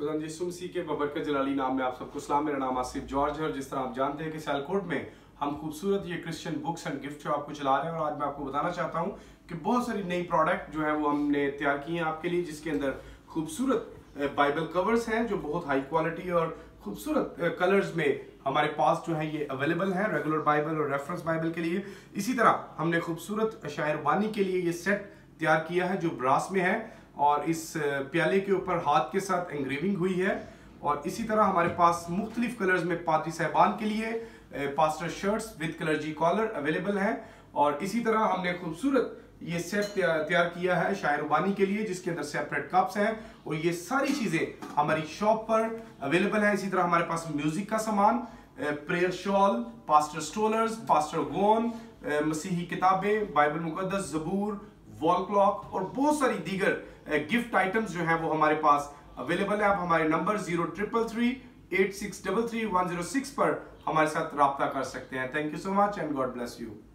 खुदा यीशु मसीह के बबरकत जलाली नाम में आप सबको सलाम। मेरा नाम आसिफ जॉर्ज है और जिस तरह आप जानते हैं कि सियालकोट में हम खूबसूरत ये क्रिश्चियन बुक्स एंड गिफ्ट जो आपको चला रहे हैं, और आज मैं आपको बताना चाहता हूँ कि बहुत सारी नई प्रोडक्ट जो है वो हमने तैयार की हैं आपके लिए, जिसके अंदर खूबसूरत बाइबल कवर्स हैं जो बहुत हाई क्वालिटी और खूबसूरत कलर्स में हमारे पास जो है ये अवेलेबल है रेगुलर बाइबल और रेफरेंस बाइबल के लिए। इसी तरह हमने खूबसूरत शायर बानी के लिए ये सेट तैयार किया है जो ब्रास में है और इस प्याले के ऊपर हाथ के साथ एंग्रेविंग हुई है। और इसी तरह हमारे पास मुख्तलिफ कलर्स में पादरी साहबान के लिए pastor shirts with clergy collar available है। और इसी तरह हमने खूबसूरत ये सेट तैयार किया है शायर बानी के लिए, जिसके अंदर सेपरेट कप्स हैं और ये सारी चीजें हमारी शॉप पर अवेलेबल है। इसी तरह हमारे पास म्यूजिक का सामान, prayer shawl, pastor stoles, pastor gown, मसीही किताबें, बाइबल मुकद्दस, जबूर, वॉल क्लॉक और बहुत सारी दीगर गिफ्ट आइटम्स जो हैं वो हमारे पास अवेलेबल है। आप हमारे नंबर 03338633 106 पर हमारे साथ राब्ता कर सकते हैं। Thank you so much and God bless you.